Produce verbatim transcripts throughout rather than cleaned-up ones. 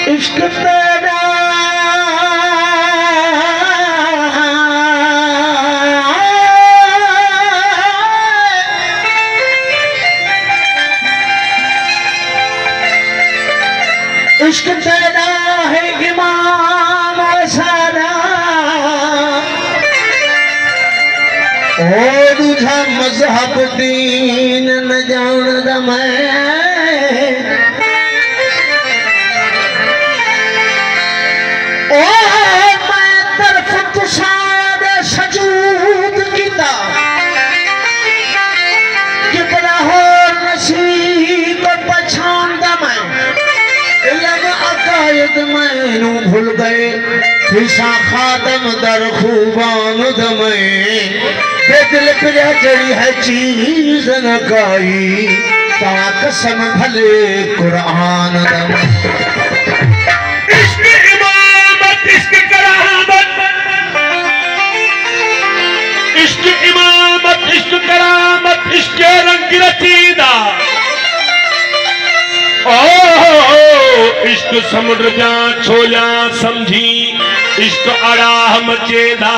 इश्क तेरा इश्क तेरा है इमाम सारा और तुझा मजहब दीन न जान मैं ओ मैं तरफ तुसारे सजूद किता कि बड़ा हो नसीब पछान मैं अकायद मैनू भूल गए फिसा खादम दर खूबान दमे दिल पर जड़ी है चीज न काई ता कसम भले कुरान दम इश्क इमामत इश्क करामत इश्क इमामत इश्क करामत इश्क रंग रचीदा ओ इश्क समुद्र जा छोया समझी इश्क अड़ाह मचेदा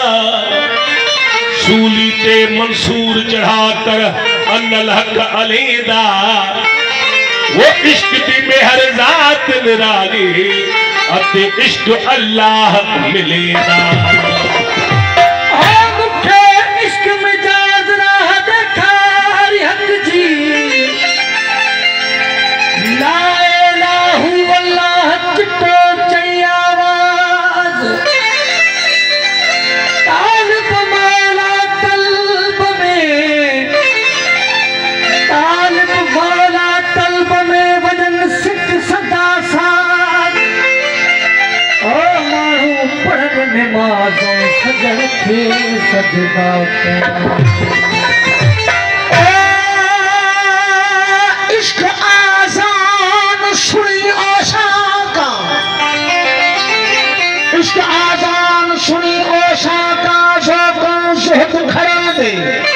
सूली ते मंसूर चढ़ाकर अन्नल हक अलेदा वो इश्क दी मेहर जात निराली अते इश्क अल्लाह मिलेदा इश्क मिजाज राह देखा हक जी ला इलाहु अल्लाह चिट्टो चई आवाज तालिब मौला तलब में तालिब मौला तलब में वजन सिक सदा साथ ओ मानू पढ़न नमाज़ों सजण खे सजदा करा इश्क आजान सुनी आशा का इश्क आजान सुनी आशा का शौक़ों शहद खड़ा दे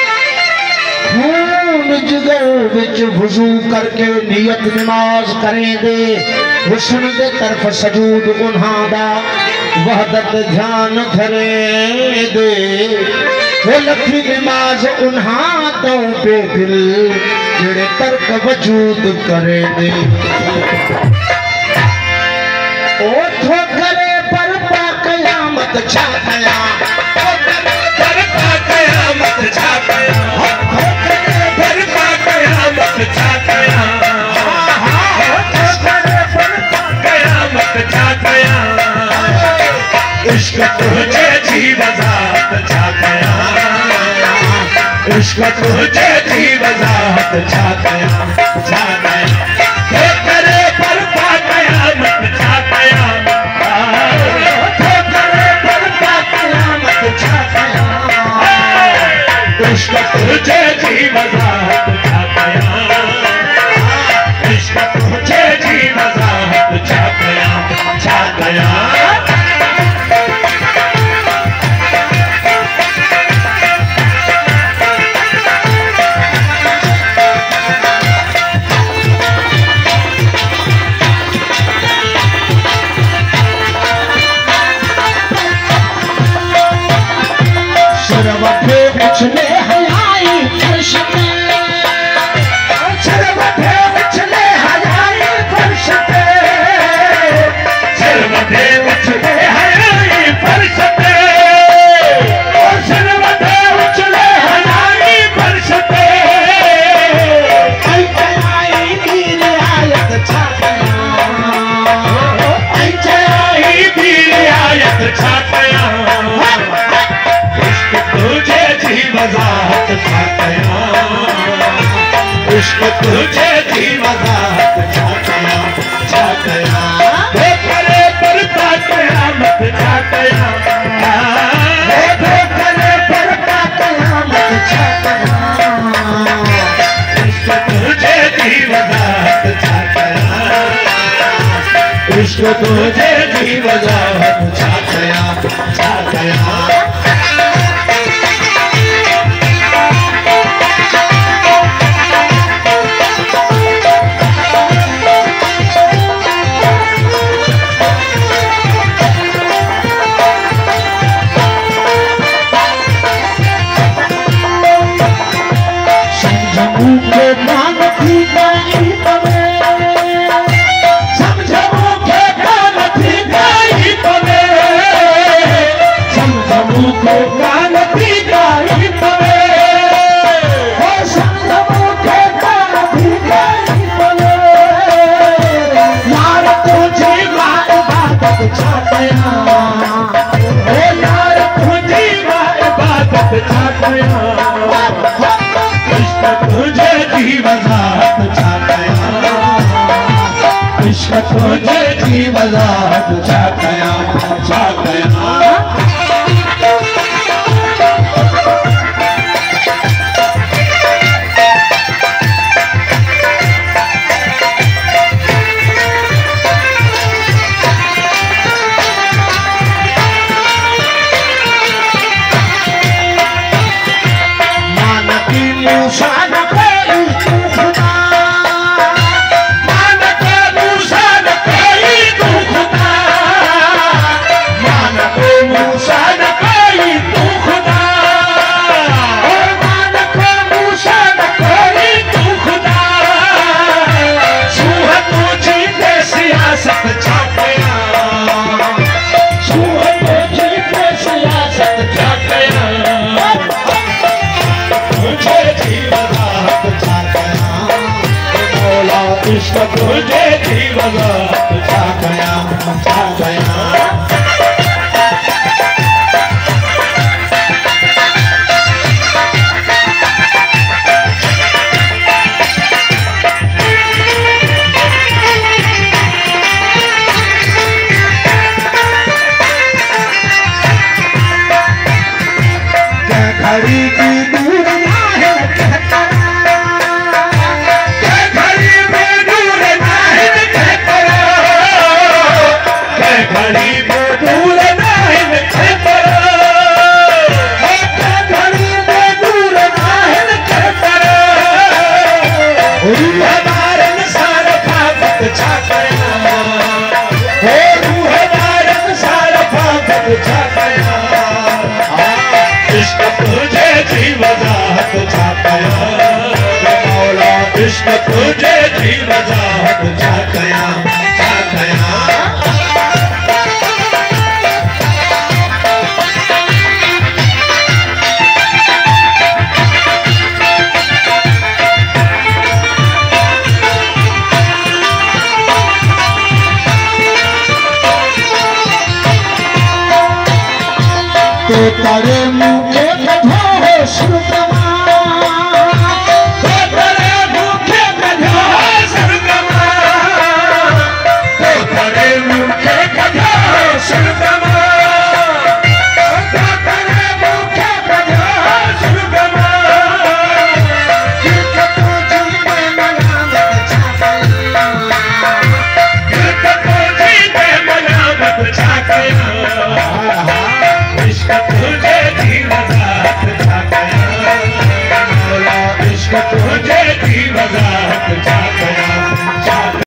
खून जिगर विच वुज़ू करके नियत नमाज करें दे हुस्न दे तरफ सजूद उन्हां दा वहदत ध्यान धरे दे वो लखी नमाज उन्हां तो पे दिल जेड़े तर्क वजूद करे दे ओ थो करे पर पा कयामत छा कया ओ करे पर पा कयामत छा कया ओ करे पर पा कयामत छा कया ओ करे पर पा कयामत छा कया इश्क तुझे जी वजाहत छा कया इश्क तुझे जी वजाहत छा कया छा कया तो करे पर पा कयामत छा कया तो करे पर पा कयामत छा कया इश्क तुझे जी वजाहत छा कया इश्क तुझे जी वजाहत छा कया छा कया उछले हयाई फर्श पे शरबते उछले हयाई फर्श पे शरबते उछले हयाई फर्श पे ओ शरबते उछले हयाई फर्श पे आई आई की रियायत छा कया आई आई की रियायत छा कया तुझे जी वजाहत छा कया इश्क तुझे जी वजाहत छा कया छा कया वो करे पर पा कयामत छा कया वो करे पर पा कयामत छा कया इश्क तुझे जी वजाहत छा कया इश्क तुझे जी वजाहत छा कया छा कया तुझे जी वजाहत छा कयां छा कयां इश्क तुझे जी वजाहत छा कयां छा कयां घड़ी की दूर ना है इश्क तुझे जी वजाहत छा कयां मौला इश्क तुझे जी वजाहत छा कयां छा कयां तो तारे मुखे कढ़ो हो सुरगमा तो तारे मुखे कढ़ो हो सुरगमा तो तारे मुखे कढ़ो हो सुरगमा तो तारे मुखे कढ़ो हो सुरगमा कित तो जी में मलामत छा कयां कित तो जी में मलामत छा कयां इश्क तुझे